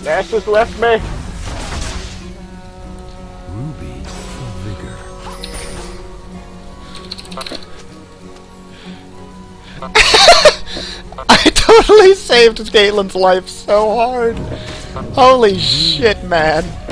Nash just left me. Ruby for vigor. I totally saved Caitlin's life so hard. Holy shit, man.